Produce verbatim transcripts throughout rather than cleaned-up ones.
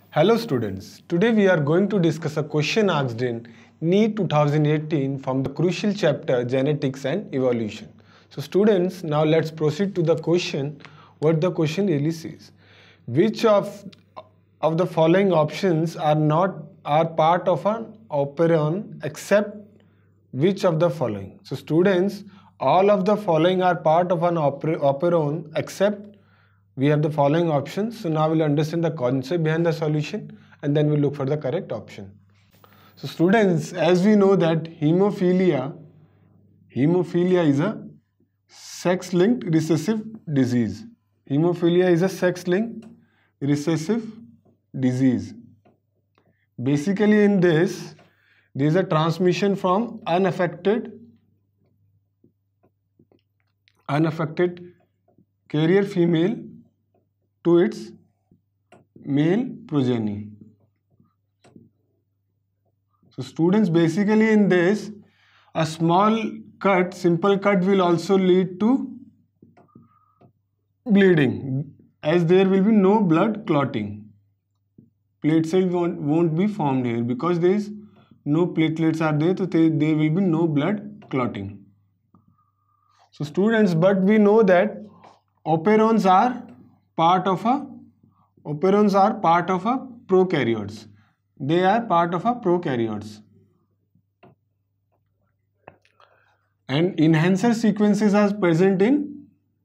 Hello students, today we are going to discuss a question asked in NEET twenty eighteen from the crucial chapter Genetics and Evolution. So students, now let's proceed to the question, what the question really says. Which of, of the following options are not are part of an operon except which of the following? So students, all of the following are part of an oper operon except we have the following options. So now we'll understand the concept behind the solution and then we'll look for the correct option. So students, as we know that hemophilia, hemophilia is a sex-linked recessive disease. Hemophilia is a sex-linked recessive disease. Basically in this, there is a transmission from unaffected, unaffected carrier female to its male progeny. So students, basically in this, a small cut, simple cut will also lead to bleeding, as there will be no blood clotting. Platelet cells won't, won't be formed here because there is no platelets are there, so there, there will be no blood clotting. So students, but we know that operons are part of a operons are part of a prokaryotes. They are part of a prokaryotes. And enhancer sequences are present in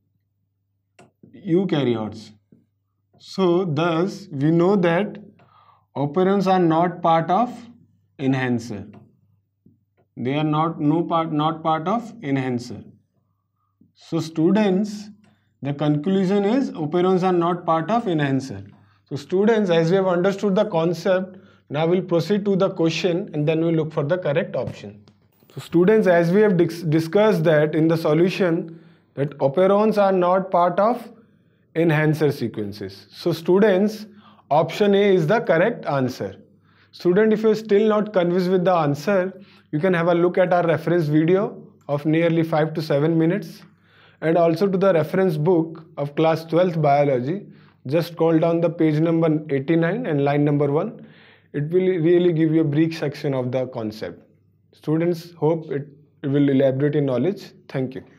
eukaryotes. So thus we know that operons are not part of enhancer. They are not no part not part of enhancer. So students, the conclusion is operons are not part of enhancer. So students, as we have understood the concept, now we'll proceed to the question and then we'll look for the correct option. So students, as we have dis discussed that in the solution, that operons are not part of enhancer sequences. So students, option A is the correct answer. Student, if you're still not convinced with the answer, you can have a look at our reference video of nearly five to seven minutes. And also to the reference book of class twelfth biology. Just scroll down the page number eighty-nine and line number one. It will really give you a brief section of the concept. Students, hope it, it will elaborate in knowledge. Thank you.